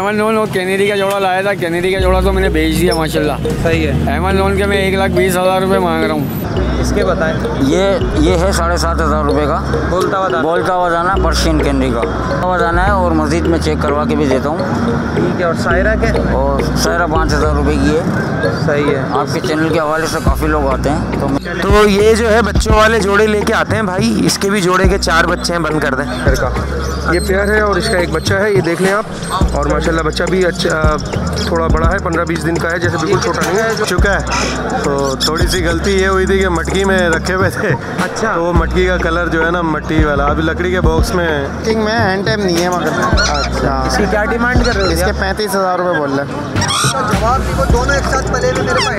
Ahmad loan और Kennedy का जोड़ा लाया था। कैनेडी का जोड़ा तो मैंने बेच दिया माशाल्लाह। सही है। अहमद लोन के मैं 1,20,000 रुपये मांग रहा हूँ। इसके बताएं। ये है 7,500 रुपये का बोलता हुआ दाना पर्शियन कैंडी का हुआ दाना है, और मस्जिद में चेक करवा के भी देता हूँ। ठीक है। और सायरा के? और सायरा 5,000 रुपये की है। सही है। आपके चैनल के हवाले से काफ़ी लोग आते हैं। तो ये जो है बच्चों वाले जोड़े लेके आते हैं भाई। इसके भी जोड़े के 4 बच्चे हैं। बंद कर दें। ये पेयर है और इसका एक बच्चा है, ये देख लें आप। और माशाल्लाह बच्चा भी अच्छा थोड़ा बड़ा है, 15-20 दिन का है, जैसे बिल्कुल छोटा नहीं है। चुका है। तो थोड़ी सी गलती ये हुई थी कि मटकी में रखे हुए थे। अच्छा। तो वो मटकी का कलर जो है ना मट्टी वाला, अभी लकड़ी के बॉक्स में किंग में हैंड टाइम नहीं है मगर। अच्छा। इसकी क्या डिमांड कर रहे हो? इसके 35,000 रुपये बोल रहे हैं। जवाब भी वो दोनों एक साथ पले में मेरे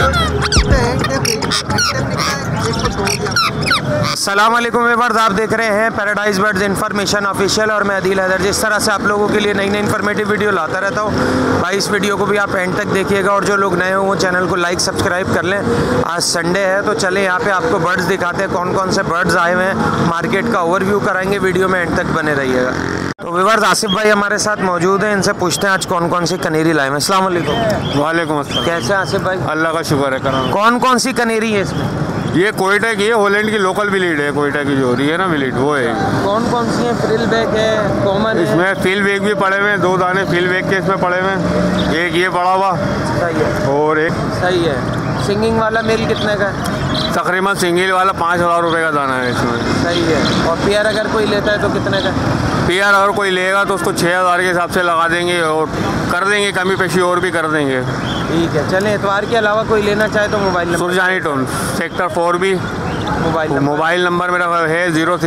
अस्सलाम वालेकुम व्यूअर्स, आप देख रहे हैं पैराडाइज बर्ड्स इन्फॉर्मेशन ऑफिशियल और मैं अदील हैदर। जिस तरह से आप लोगों के लिए नई नई इन्फॉर्मेटिव वीडियो लाता रहता हूँ भाई, इस वीडियो को भी आप एंड तक देखिएगा। और जो लोग नए हो वो चैनल को लाइक सब्सक्राइब कर लें। आज संडे है तो चले यहाँ पे आपको बर्ड्स दिखाते हैं, कौन कौन से बर्ड्स आए हुए हैं। मार्केट का ओवरव्यू कराएंगे, वीडियो में एंड तक बने रहिएगा। तो व्यूअर्स आसिफ भाई हमारे साथ मौजूद हैं, इनसे पूछते हैं आज कौन कौन सी कनेरी लाए हैं। अस्सलाम वालेकुम। वालेकुम अस्सलाम। कैसे आसिफ भाई? अल्लाह का शुक्र है करम। कौन कौन सी कनेरी है इसमें? ये कोयटा की है, हॉलैंड की लोकल ब्रीड है। कोयटा की जो हो रही है ना ब्रीड, वो है। कौन कौन सी है? फ्रिल बैक है, कॉमन है? इसमें फील बैग भी पड़े हुए हैं, 2 दाने फील बैग के इसमें पड़े हुए हैं। एक ये पड़ा हुआ। सही है। और एक सही है। सिंगिंग वाला मेल कितने का है? तकरीबन सिंगल वाला 5,000 रुपये का दाना है इसमें। सही है। और पेयर अगर कोई लेता है तो कितने का? पेयर अगर कोई लेगा तो उसको 6,000 के हिसाब से लगा देंगे और कर देंगे, कमी पेशी और भी कर देंगे। ठीक है। चलें, इतवार के अलावा कोई लेना चाहे तो mobile number? Surjani town sector 4B। Mobile number मेरा है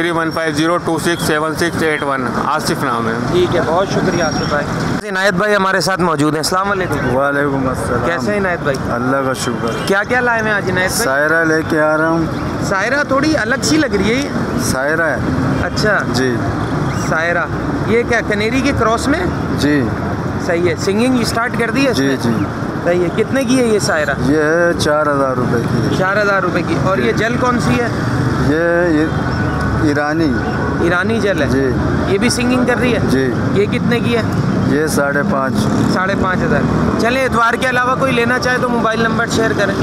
0315026768 आसिफ नाम है। ठीक है, बहुत शुक्रिया आसिफ भाई। इनायत भाई हमारे साथ मौजूद हैं। अस्सलाम वालेकुम। वालेकुम अस्सलाम। कैसे इनायत भाई? अल्लाह का शुक्र। क्या क्या लाए हैं आज इनायत भाई? सायरा लेके आ रहा हूँ। सायरा थोड़ी अलग सी लग रही है। सायरा है। अच्छा जी। सायरा ये क्या कनेरी के क्रॉस में? जी। सही है। सिंगिंग स्टार्ट कर दी है? जी जी। सही है। कितने की है ये सायरा? ये है 4,000 रुपये की। 4,000 रुपये की। और ये जल कौन सी है? ये ईरानी जल है जी। ये भी सिंगिंग कर रही है जी। ये कितने की है? ये 5,500। 5,500। चले, इतवार के अलावा कोई लेना चाहे तो मोबाइल नंबर शेयर करें।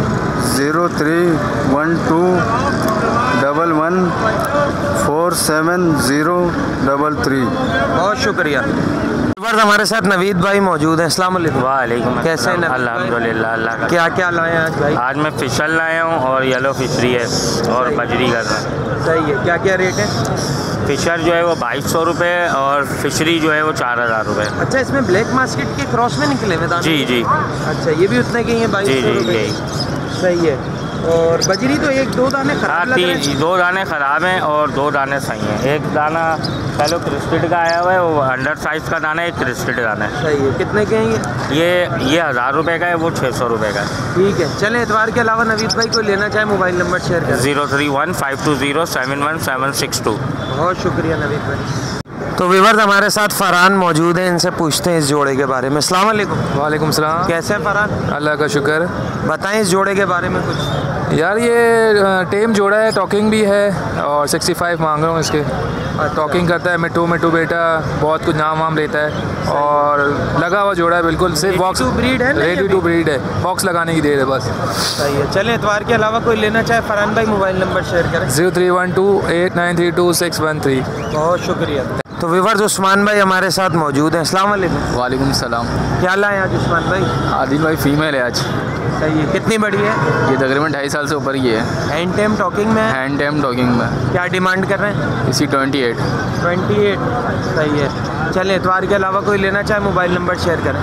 0312114703। बहुत शुक्रिया। हमारे साथ नवीद भाई मौजूद हैं। अस्सलाम वालेकुम। वालेकुम कैसे हैं? अल्हम्दुलिल्लाह अल्लाह का। क्या क्या लाए हैं आज भाई? आज मैं फिशल लाया हूँ और येलो फिशरी है और बजरी का था। सही है। क्या क्या रेट है? फिशर जो है वो 2,200 रुपये और फिशरी जो है वो 4,000 रुपये। अच्छा, इसमें ब्लैक मार्केट के क्रॉस में निकले हुए दाने? जी जी। अच्छा, ये भी उतने के ही हैं 2,200 रुपये? सही है। और बजरी तो 1-2 दाने खराब लग रहे हैं। 2 दाने ख़राब हैं और 2 दाने सही हैं। एक दाना पहले क्रिस्टेड का आया हुआ है, वो अंडर साइज़ का दाना है, एक क्रिस्टेड दाना है। सही है। कितने के हैं ये 1,000 रुपये का है, वो 600 रुपये का है। ठीक है। चलें, इतवार के अलावा नवीद भाई कोई लेना चाहे मोबाइल नंबर शेयर करें। 031520711762। बहुत शुक्रिया नवीद भाई। तो व्यूअर्स हमारे साथ फरहान मौजूद हैं, इनसे पूछते हैं इस जोड़े के बारे में। अस्सलाम वालेकुम। वालेकुम सलाम। कैसे हैं फरहान? अल्लाह का शुक्र। बताएं इस जोड़े के बारे में कुछ। यार ये टेम जोड़ा है, टॉकिंग भी है और 65 मांग रहा हूँ इसके। टॉकिंग करता है, मिट्टू बेटा, बहुत कुछ नाम वाम लेता है और लगा हुआ जोड़ा है बिल्कुल। सिर्फ बॉक्स ब्रीड है, रेडी टू ब्रीड है, बॉक्स लगाने की देर है बस। सही है। चलें, इतवार के अलावा कोई लेना चाहे फरहान भाई मोबाइल नंबर शेयर करें। 031289322613। बहुत शुक्रिया। तो व्यूअर्स उस्मान भाई हमारे साथ मौजूद हैं। अस्सलाम वालेकुम। वालेकुम सलाम। क्या लाए आज उस्मान भाई? आदिल भाई फीमेल है आज। सही है। कितनी बड़ी है? ये तकरीबन 2.5 साल से ऊपर की है। हैंड टेम टॉकिंग में? हैंड टेम टॉकिंग में। क्या डिमांड कर रहे हैं? इसी 28। सही है। चलें, इतवार के अलावा कोई लेना चाहे मोबाइल नंबर शेयर करें।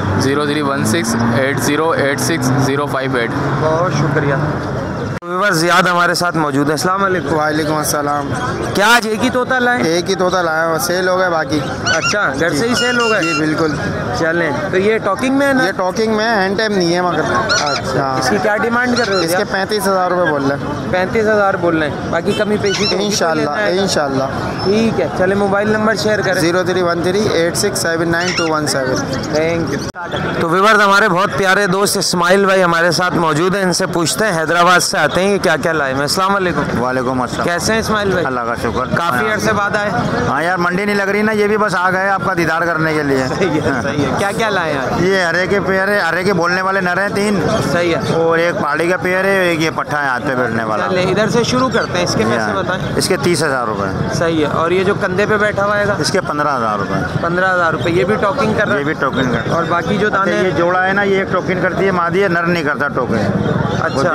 0316808058। बहुत शुक्रिया। व्यूअर्स ज़ियाद हमारे साथ मौजूद है। अस्सलाम वालेकुम। वालेकुम अस्सलाम। क्या आज एक ही तोता लाए? एक ही तोता लाया हुआ, सेल हो गया बाकी। अच्छा, घर से ही सेल हो गए? जी बिल्कुल। चलें, तो ये टॉकिंग में है ना? ये टॉकिंग में हैंड टाइम नहीं है मगर। अच्छा। इसकी क्या डिमांड कर रहे हो? इसके 35,000 रुपये बोल रहे हैं। 35,000 बोल रहे हैं, बाकी कमी पेशी तो इंशाल्लाह इंशाल्लाह। ठीक है। चले, मोबाइल नंबर शेयर करें। 0313867917। Thank you. तो व्यूअर्स हमारे बहुत प्यारे दोस्त इस्माइल भाई हमारे साथ मौजूद हैं, इनसे पूछते हैं हैदराबाद से आते हैं, हैं ये क्या क्या लाए हैं। अस्सलाम वालेकुम। वालेकुम अस्सलाम। कैसे हैं इस्माइल भाई? अल्लाह का शुक्र। काफ़ी अरसे बाद आए। हाँ यार, मंडी नहीं लग रही ना, ये भी बस आ गए आपका दीदार करने के लिए। सही है, सही है। क्या क्या लाए हैं आज? ये हरे के पेड़ है, हरे के बोलने वाले नर हैं 3। सही है। और एक पहाड़ी का पेड़ है, एक ये पट्ठा है हाथ पे बैठने वाला। चलिए इधर से शुरू करते हैं। इसके पैसे बताएं। इसके 30,000 रुपये। सही है। और ये जो कंधे पे बैठा हुआ है इसके 15,000 रुपये। 15,000 रुपये। ये भी टॉकिंग कर रहा ये है? भी टोकन करता है। और बाकी जो दाने ये जोड़ा है ना, ये एक टोकन करती है मादी है, नर नहीं करता टोकन। अच्छा,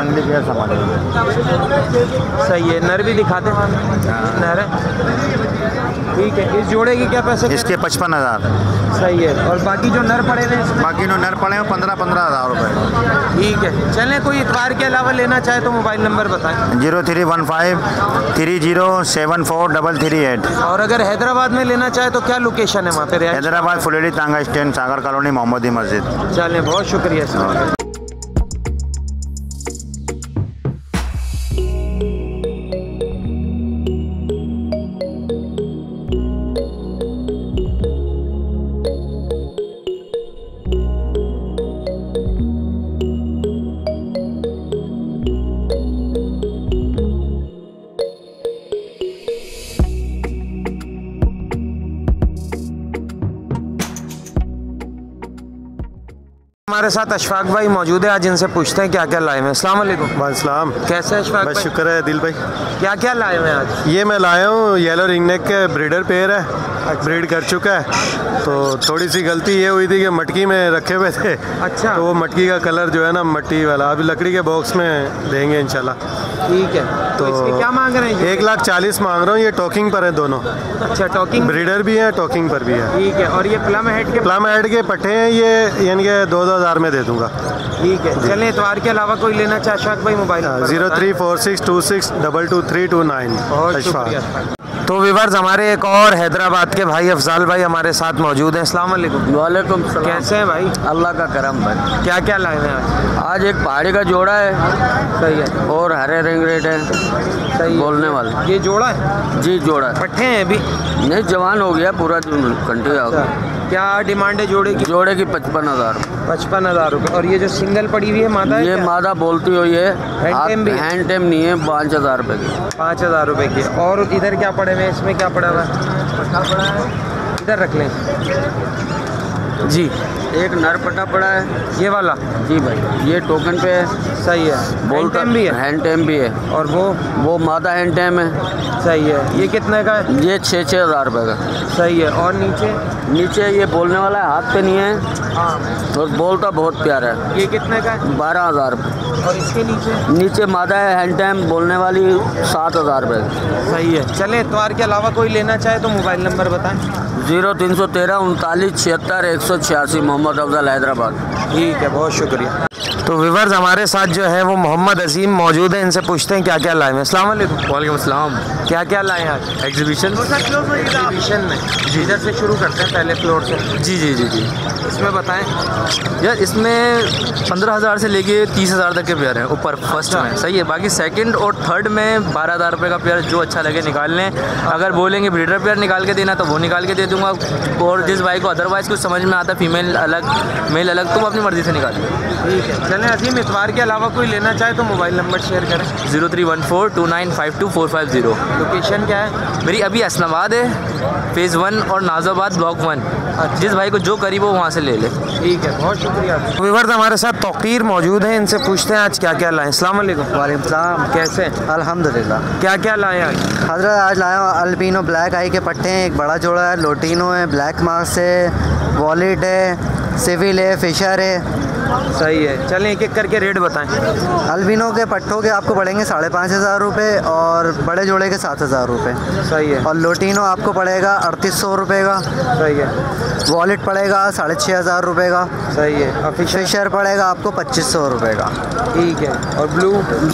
सही है। नर भी दिखाते हैं। नर है, ठीक है। इस जोड़े की क्या पैसे? इसके 55,000। सही है। और बाकी जो नर पड़े हैं? बाकी जो नर पड़े हैं 15,000 रुपये। ठीक है। चलें, कोई इतवार के अलावा लेना चाहे तो मोबाइल नंबर बताएं। 0315 30743338। और अगर हैदराबाद में लेना चाहे तो क्या लोकेशन है वहाँ पे? हैदराबाद फुलेडी तांगा स्टैंड, सागर कॉलोनी, मोहम्मदी मस्जिद। चलें, बहुत शुक्रिया सर। हमारे साथ अशफाक भाई मौजूद है, आज इनसे पूछते हैं क्या क्या लाए हैं। अस्सलाम वालेकुम। वालेकुम। कैसे हैं अशफाक बस भाई? शुक्र है दिल भाई। क्या क्या लाए हैं आज? ये मैं लाया हूँ येलो रिंगनेक के ब्रीडर पेयर है, ब्रीड कर चुका है। तो थोड़ी सी गलती ये हुई थी कि मटकी में रखे हुए थे। अच्छा। तो वो मटकी का कलर जो है ना मट्टी वाला, अभी लकड़ी के बॉक्स में देंगे इंशाल्लाह। ठीक है। तो इसके क्या मांग रहे हैं? 1,40,000 मांग रहा हूँ। ये टॉकिंग पर है दोनों। अच्छा, टॉकिंग ब्रीडर भी है, टॉकिंग पर भी है। ठीक है। और ये प्लम हेड के? प्लम हेड के पट्टे हैं ये, यानी कि 2,000 में दे दूंगा। ठीक है। चलें, इतवार के अलावा कोई लेना चाहे अशफाक भाई मोबाइल? 034626223229। बहुत शुक्रिया। तो व्यूअर्स, हमारे एक और हैदराबाद के भाई अफजाल भाई हमारे साथ मौजूद हैं। अस्सलाम वालेकुम। वालेकुम सलाम। कैसे हैं भाई? अल्लाह का करम भाई। क्या क्या लाए हैं आज? आज एक पहाड़ी का जोड़ा है। सही है। और हरे रिंग रेट है। सही है। बोलने वाले। ये जोड़ा है? जी जोड़ा है। पट्टे हैं अभी? नहीं, जवान हो गया पूरा, कंटी आ गया। क्या डिमांड है जोड़े की? जोड़े की 55,000। 55,000 रुपये। और ये जो सिंगल पड़ी हुई है मादा है? ये मादा बोलती हुई है, हैंड भी? हैंड टेम नहीं है। 5,000 रुपये की। 5,000 रुपये की। और इधर क्या पड़े हुए हैं? इसमें क्या पड़ा हुआ है? इधर रख लें जी। एक नर पटा पड़ा है, ये वाला? जी भाई, ये टोकन पे है। सही है। हैंड टेम भी है? हैंड टेम भी है। और वो मादा हैंड टेम है। सही है। ये कितने का है? ये 6,000 रुपये का। सही है। और नीचे? नीचे ये बोलने वाला है, हाथ पे नहीं है। हाँ। तो बोलता बहुत प्यारा है। ये कितने का है? 12,000 रुपये। और इसके नीचे? नीचे मादा है हैंड टाइम बोलने वाली, 7,000 रुपये। सही है। चले, इतवार के अलावा कोई लेना चाहे तो मोबाइल नंबर बताएं। 0313 39 76 186, मोहम्मद अफजल, हैदराबाद। ठीक है, बहुत शुक्रिया। तो व्यूअर्स, हमारे साथ जो है वो मोहम्मद अजीम मौजूद हैं, इनसे पूछते हैं क्या क्या लाए हैं। अस्सलाम वालेकुम। वालेकुम अस्सलाम। क्या क्या लाए हैं आज? एग्जीबिशन एग्जीबिशन में? जी, इधर से शुरू करते हैं, पहले फ्लोर से। जी जी जी जी। इसमें बताएं यार, इसमें 15,000 से लेके 30,000 तक के पेयर हैं ऊपर फर्स्ट में। सही है। बाकी सेकंड और थर्ड में 12,000 रुपये का पेयर, जो अच्छा लगे निकाल लें। अगर बोलेंगे ब्रीडर पेयर निकाल के देना तो वो निकाल के दे दूंगा। और जिस भाई को अदरवाइज़ कुछ समझ में आता, फीमेल अलग मेल अलग, तो वो अपनी मर्ज़ी से निकाल लें। ठीक है। चलें अजीम, इतवार के अलावा कोई लेना चाहे तो मोबाइल नंबर शेयर करें। 031429522450। लोकेशन क्या है? मेरी अभी असनाबाद है, फ़ेज़ 1 और नाज़ाबाद ब्लॉक 1। जिस भाई को जो करीब हो वहाँ से ले ले। ठीक है, बहुत शुक्रिया। व्यूअर्स, हमारे साथ तौकीर मौजूद हैं, इनसे पूछते हैं आज क्या क्या लाए। अस्सलाम वालेकुम। वालेकुम सलाम। कैसे हैं? अल्हम्दुलिल्लाह। क्या क्या लाए आज? हजरत आज लाया हूँ अल्बिनो ब्लैक आई के पट्टे हैं, एक बड़ा जोड़ा है, लोटिनो है, ब्लैक मार्क्स है, वॉलेट है, सिविल है, फिशर है। सही है। चलें एक एक करके रेट बताएं। अल्बिनो के पट्टों के आपको पड़ेंगे 5,500 रुपये और बड़े जोड़े के 7,000 रुपये। सही है। और लोटिनो आपको पड़ेगा 3,800 रुपये का। सही है। वॉलेट पड़ेगा 6,500 रुपये का। सही है। और फिशर पड़ेगा आपको 2,500 रुपये का। ठीक है। और ब्लू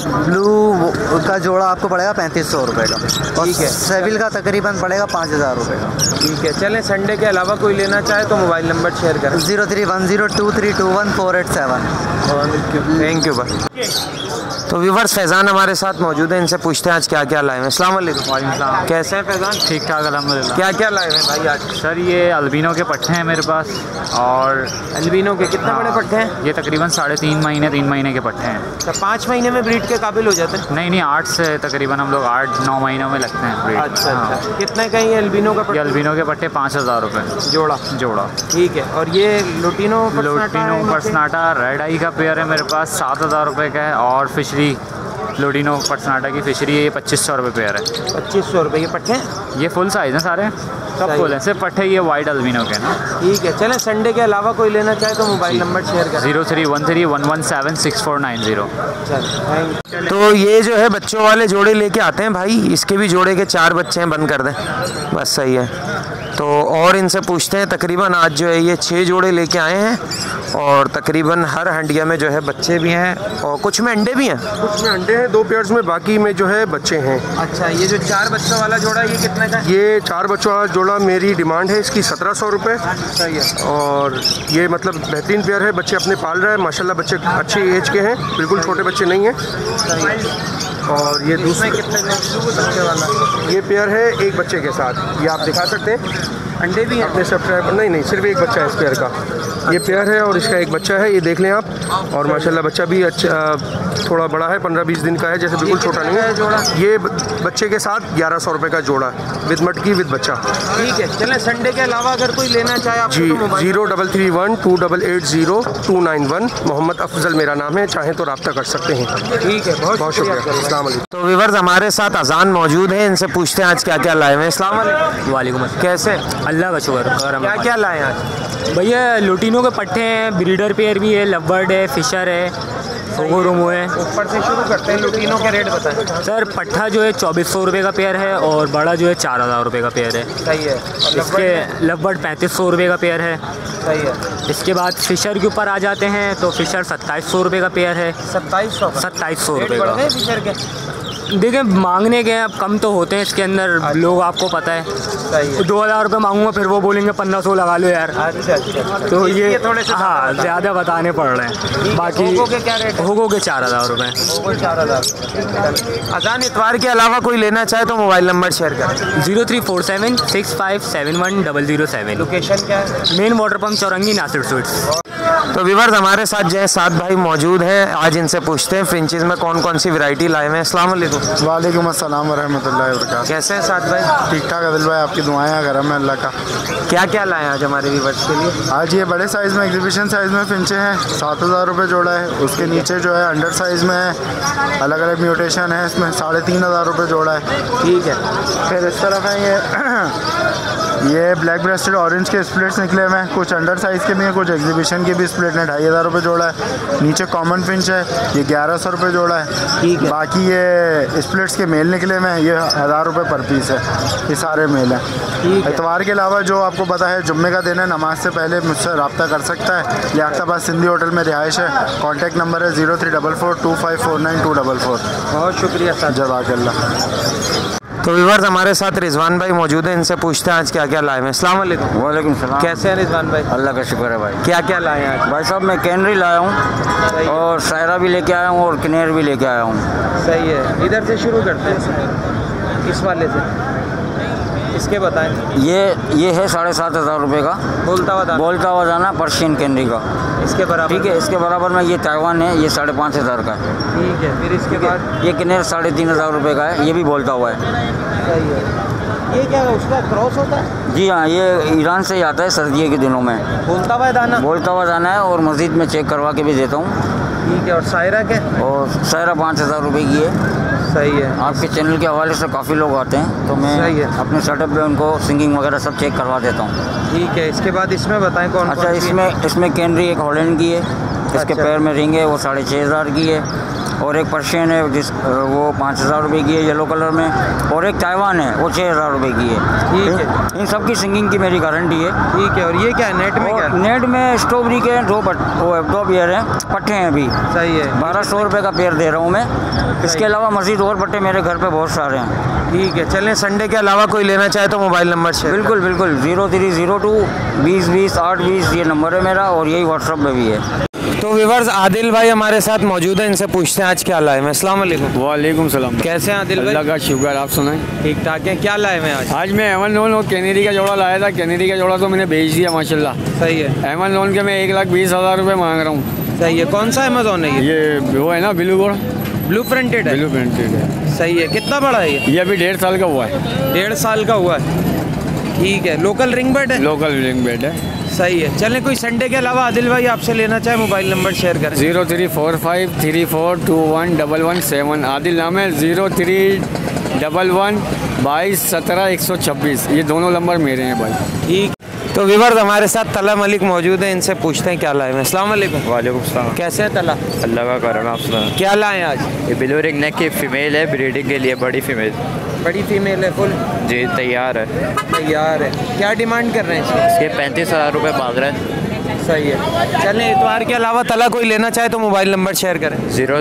का जोड़ा आपको पड़ेगा 3,500 रुपये का। और ठीक है। सेविल का तकरीबन पड़ेगा 5,000 रुपये का। ठीक है। चलें, संडे के अलावा कोई लेना चाहे तो मोबाइल नंबर शेयर करें। 0310232148 7। थैंक यू भाई। तो तो व्यूवर्स फैज़ान हमारे साथ मौजूद है, इनसे पूछते हैं आज क्या क्या लाए हैं। अस्सलाम वालेकुम। कैसे हैं फैज़ान? ठीक ठाक अल्हम्दुलिल्लाह। क्या क्या लाए हैं भाई आज? सर ये अल्बिनो के पट्टे हैं मेरे पास, और अल्बिनो के कितने बड़े पट्टे हैं? ये तकरीबन 3.5 महीने 3 महीने के पट्टे हैं। तो 5 महीने में ब्रीड के काबिल हो जाते हैं? नहीं 8 से तकरीबन हम लोग 8-9 महीनों में लगते हैं ब्रीड। अच्छा। कितने का ये अल्बिनो का ये अल्बिनो के पट्टे 5000 रुपये जोड़ा। ठीक है। और ये लोटिनो पर्सनाटा रेड आई का पेयर है मेरे पास, 7000 रुपये का है। और फिशरी लोटिनो पर्सनाटा की फिशरी है, ये 2500 रुपये पेयर है। 2500 रुपये ये पट्टे? ये फुल साइज़ हैं सारे, सब फुल हैं, सिर्फ पट्टे ये वाइट अल्बिनो के ना। ठीक है। चलें, संडे के अलावा कोई लेना चाहे तो मोबाइल नंबर शेयर करें। 0313117640। तो ये जो है बच्चों वाले जोड़े लेके आते हैं भाई, इसके भी जोड़े के 4 बच्चे हैं, बंद कर दें बस, सही है। तो और इनसे पूछते हैं, तकरीबन आज जो है ये 6 जोड़े लेके आए हैं, और तकरीबन हर हंडिया में जो है बच्चे भी हैं, और कुछ में अंडे भी हैं। कुछ में अंडे हैं 2 पेयर्स में, बाकी में जो है बच्चे हैं। अच्छा, ये जो 4 बच्चों वाला जोड़ा ये कितने का? ये 4 बच्चों वाला जोड़ा मेरी डिमांड है इसकी 1700 रुपये। सही है। और ये मतलब बेहतरीन पेयर है, बच्चे अपने पाल रहे हैं माशाल्लाह, बच्चे अच्छे एज के हैं, बिल्कुल छोटे बच्चे नहीं हैं। और ये दूसरे कितने बच्चे वाला? ये पेयर है एक बच्चे के साथ, ये आप दिखा सकते हैं। अंडे भी हैं अपने सब्सक्राइबर? नहीं, सिर्फ एक बच्चा है इस पेयर का। ये पेयर है और इसका एक बच्चा है, ये देख लें आप। और माशाल्लाह बच्चा भी अच्छा थोड़ा बड़ा है, 15-20 दिन का है, जैसे बिल्कुल छोटा नहीं है जोड़ा। ये बच्चे के साथ 1100 रुपये का जोड़ा है, विद मटकी विद बच्चा। ठीक है। चलें, संडे के अलावा अगर कोई लेना चाहे आप जी, 0331280291। मोहम्मद अफजल मेरा नाम है, चाहें तो रब्ता कर सकते हैं। ठीक है, बहुत शुक्रिया। अस्सलाम वालेकुम। तो व्यूअर्स हमारे साथ अजान मौजूद है, इनसे पूछते हैं आज क्या क्या लाए हैं। अस्सलाम वालेकुम। वालेकुम अस्सलाम। कैसे? अल्लाह का शुक्र। क्या क्या लाए हैं आज? भैया लोटिनो के पट्टे हैं, ब्रीडर पेयर भी है, लवबर्ड है, फिशर है, फोगोरोमो है। ऊपर से शुरू करते हैं, लोटिनो के रेट बताएं। सर पट्ठा जो है 2400 रुपये का पेयर है, और बड़ा जो है 4000 रुपये का पेयर है। सही है। इसके लवबर्ड 3500 रुपये का पेयर है। सही है। इसके बाद फिशर के ऊपर आ जाते हैं तो फिशर 2700 रुपये का पेयर है। 2700 रुपये का। फिशर के देखिए मांगने के अब कम तो होते हैं इसके अंदर, लोग आपको पता है। सही है। 2000 रुपये मांगूंगा, फिर वो बोलेंगे 1500 लगा लो यार। अच्छा। तो ये थोड़े से हाँ ज़्यादा बताने पड़ रहे हैं। बाकी होगो के क्या रेट? होगो के 4000 रुपये। 4000। अजान इतवार के अलावा कोई लेना चाहे तो मोबाइल नंबर शेयर करें। 034765710007। लोकेशन क्या है? Main water pump Chowrangi, Nasir sweets. तो व्यूअर्स हमारे साथ जो है 7 भाई मौजूद हैं, आज इनसे पूछते हैं फ्रेंचीज में कौन कौन सी वैरायटी लाए हैं। अस्सलाम वालेकुम। वालेकुम अस्सलाम वरहमतुल्लाहि वबरकातुहू। कैसे हैं 7 भाई? ठीक ठाक आदिल भाई, आपकी दुआएं हैं, करम है अल्लाह का। क्या क्या लाए हैं आज हमारे व्यूअर्स के लिए? आज ये बड़े साइज़ में एग्जीबिशन साइज़ में फिंचे हैं, 7000 रुपये जोड़ा है। उसके नीचे जो है अंडर साइज़ में है, अलग अलग म्यूटेशन है, इसमें 3500 रुपये जोड़ा है। ठीक है। फिर इस तरफ है ये ब्लैक ब्रेस्टेड ऑरेंज के स्प्लिट्स निकले हुए हैं, कुछ अंडर साइज़ के भी हैं, कुछ एग्जीबिशन के भी स्प्लिट हैं, 2500 रुपये जोड़ा है। नीचे कॉमन फिंच है, ये 1100 रुपये जोड़ा है। ठीक है। बाकी ये स्प्लिट्स के मेल निकले हुए हैं, ये 1000 रुपये पर पीस है, ये सारे मेल हैं। ठीक है। इतवार के अलावा जो आपको पता है जुम्मे का दिन है, नमाज से पहले मुझसे रब्ता कर सकता है। लियाकताबाद सिंधी होटल में रिहाइश है, कॉन्टैक्ट नंबर है 03442549 बहुत शुक्रिया सर, जज़ाकल्लाह। तो व्यूअर्स हमारे साथ रिजवान भाई मौजूद हैं, इनसे पूछते हैं आज क्या क्या लाए हैं। अस्सलाम वालेकुम। वालेकुम सलाम। कैसे हैं रिजवान भाई? अल्लाह का शुक्र है भाई। क्या क्या लाए हैं आज? भाई साहब मैं कैनरी लाया हूँ, और सायरा भी लेके आया हूँ, और किनेर भी लेके आया हूँ। सही है। इधर से शुरू करते हैं, इस वाले से, इसके बताएं। ये है 7500 रुपये का बोलता हुआ जाना पर्शियन कैनरी का। इसके बराबर? ठीक है। इसके बराबर में ये ताइवान है, ये 5500 का है। ठीक है। फिर इसके बाद ये किनेर 3500 रुपये का है, ये भी बोलता हुआ है। सही है। ये क्या उसका क्रॉस होता है? जी हाँ, ये ईरान से ही आता है सर्दियों के दिनों में। बोलता हुआ दाना है, और मस्जिद में चेक करवा के भी देता हूँ। ठीक है। और सायरा के? और सायरा 5000 रुपये की है। सही है। आपके चैनल के हवाले से काफ़ी लोग आते हैं, तो मैं सही है। अपने सेटअप पे उनको सिंगिंग वगैरह सब चेक करवा देता हूँ। ठीक है। इसके बाद इसमें बताएं कौन? अच्छा, इसमें कैनरी एक हॉलैंड की है, इसके पैर में रिंग है, वो 6500 की है। और एक पर्शियन है वो 5000 रुपये की है येलो कलर में, और एक ताइवान है वो 6000 रुपये की है। ठीक है। इन सब की सिंगिंग की मेरी गारंटी है। ठीक है। और ये क्या है नेट में? क्या नेट में स्ट्रॉबेरी के 2 पेयर हैं, पट्टे हैं अभी। सही है। 1200 रुपये का पेयर दे रहा हूँ मैं। इसके अलावा मज़ीद और पट्टे मेरे घर पे बहुत सारे हैं। ठीक है। चलें, संडे के अलावा कोई लेना चाहे तो मोबाइल नंबर शेयर। बिल्कुल 0302 20 20 8 20 ये नंबर है मेरा, और यही व्हाट्सअप में भी है। तो व्यूअर्स आदिल भाई हमारे साथ मौजूद है, इनसे पूछते हैं आज क्या लाए हैं। अस्सलाम वालेकुम। वालेकुम सलाम। कैसे हैं आदिल भाई? अल्लाह का शुक्र, आप सुनाएं। ठीक ठाक है। क्या लाए हैं आज? आज मैं एमन लोन और कैनेरी का जोड़ा लाया था। कैनेरी का जोड़ा तो मैंने बेच दिया माशाल्लाह। सही है। एमन लोन के मैं 1,20,000 रुपये मांग रहा हूँ। सही है। कौन सा अमेजोन है ये वो है ना ब्लू गोल्ड, ब्लू प्रिंटेड है? ब्लू प्रिंटेड है। सही है। कितना बड़ा है ये अभी 1.5 साल का हुआ है। 1.5 साल का हुआ है। ठीक है। लोकल रिंग बेड है? लोकल रिंग बेड है। सही है। चलें, कोई संडे के अलावा आदिल भाई आपसे लेना चाहे मोबाइल नंबर शेयर करें। 0345342117 आदिल नाम है। 03112217 ये दोनों नंबर मेरे हैं भाई। ठीक। तो व्यूअर्स हमारे साथ तला मलिक मौजूद है, इनसे पूछते हैं क्या लाए हैं। अस्सलाम वालेकुम। वालेकुम सलाम। कैसे हैं तला? अल्लाह का करम, आप सुनाएं। क्या लाए हैं आज? ये ब्लू रिंग नेक की फ़ीमेल है, ब्रीडिंग के लिए बड़ी फ़ीमेल। बड़ी फीमेल है फुल? जी तैयार है। तैयार है। क्या डिमांड कर रहे हैं इसकी? इसके 35,000 रुपये मांग रहे हैं। सही है। चलें, इतवार के अलावा तला कोई लेना चाहे तो मोबाइल नंबर शेयर करें।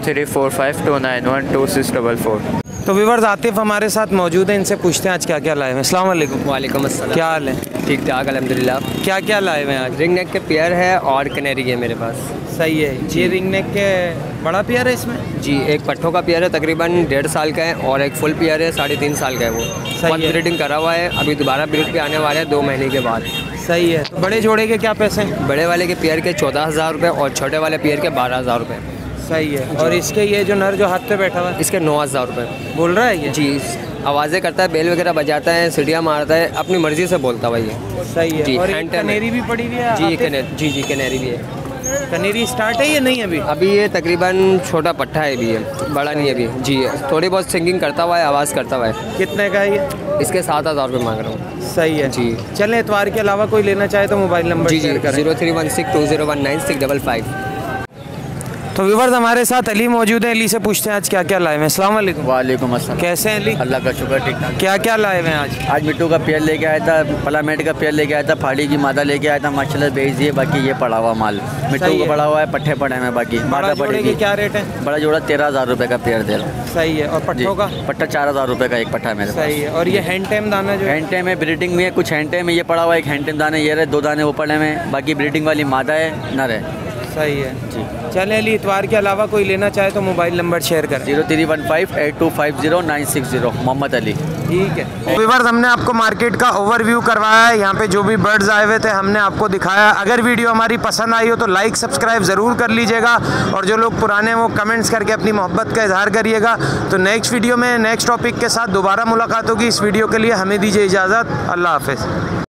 0345291264। तो व्यूअर्स आतिफ हमारे साथ मौजूद है, इनसे पूछते हैं आज क्या क्या लाए हैं। अस्सलाम वालेकुम। वालेकुम अस्सलाम। क्या हाल है? ठीक ठाक अल्हम्दुलिल्लाह। क्या क्या लाए हैं आज? रिंग नेक के पेयर है और कैनेरी है मेरे पास। सही है। ये रिंग नेक के बड़ा पेयर है इसमें? जी, एक पट्ठों का पेयर है तकरीबन 1.5 साल का है और एक फुल पेयर है 3.5 साल का है। वो है। ब्रीडिंग करा हुआ है, अभी दोबारा ब्रीड पे आने वाला है 2 महीने के बाद। सही है। तो बड़े जोड़े के क्या पैसे हैं? बड़े वाले के पेयर के 14,000 रुपये और छोटे वाले पेयर के 12,000 रुपये। सही है। और इसके ये जो नर जो हाथ पे बैठा हुआ है इसके 9,000 रुपये। बोल रहा है ये? जी, आवाज़ें करता है, बेल वगैरह बजाता है, सीढ़ियाँ मारता है, अपनी मर्ज़ी से बोलता है ये। सही है। जी, और हैंड कनेरी भी पड़ी हुई है? जी जी कैनेरी भी है। कनेरी स्टार्ट है या नहीं अभी? अभी ये तकरीबन छोटा पट्ठा है, भी है, बड़ा नहीं है अभी। जी, थोड़ी बहुत सिंगिंग करता हुआ है, आवाज़ करता हुआ है। कितने का है ये? इसके 7,000 रुपये मांग रहा हूँ। सही है। जी। चलें, इतवार के अलावा कोई लेना चाहे तो मोबाइल नंबर जी शेयर करें। 0316201965। तो व्यूअर्स हमारे साथ अली मौजूद है, अली से पूछते हैं आज क्या क्या लाए हैं। अस्सलाम वालेकुम। वालेकुम अस्सलाम। कैसे हैं अली? अल्लाह का शुक्र, ठीक ठाक। क्या क्या लाए हैं आज? आज मिट्टू का पेड़ लेके आया था, पलामेट का पेड़ लेके आया था, फाड़ी की मादा लेके आया था, माशाल्लाह बेच दिए। बाकी ये पड़ा हुआ माल मिट्टू को पड़ा हुआ है, पट्ठे पड़े हैं बाकी। मादा पड़ेगी। क्या रेट है? बड़ा जोड़ा 13,000 रुपये का पेड़ दे रहा। सही है। और पट्ठों का? पट्टा 4,000 रुपये का एक पट्टा है मेरे पास। सही है। और ये हैंड टाइम दाना जो हैंड टाइम है, ब्रीडिंग में कुछ हैंड टाइम में ये पड़ा हुआ है, एक हैंड टाइम दाने ये रहे, 2 दाने वो पड़े में, बाकी ब्रीडिंग वाली मादा है, नर है। सही है जी। चलें अली, इतवार के अलावा कोई लेना चाहे तो मोबाइल नंबर शेयर करें। 03158250 मोहम्मद अली। ठीक है। व्यूअर्स हमने आपको मार्केट का ओवरव्यू करवाया है, यहाँ पे जो भी बर्ड्स आए हुए थे हमने आपको दिखाया। अगर वीडियो हमारी पसंद आई हो तो लाइक सब्सक्राइब ज़रूर कर लीजिएगा, और जो लोग पुराने हैं वो कमेंट्स करके अपनी मोहब्बत का इजहार करिएगा। तो नेक्स्ट वीडियो में नेक्स्ट टॉपिक के साथ दोबारा मुलाकात होगी। इस वीडियो के लिए हमें दीजिए इजाज़त। अल्लाह हाफ़िज़।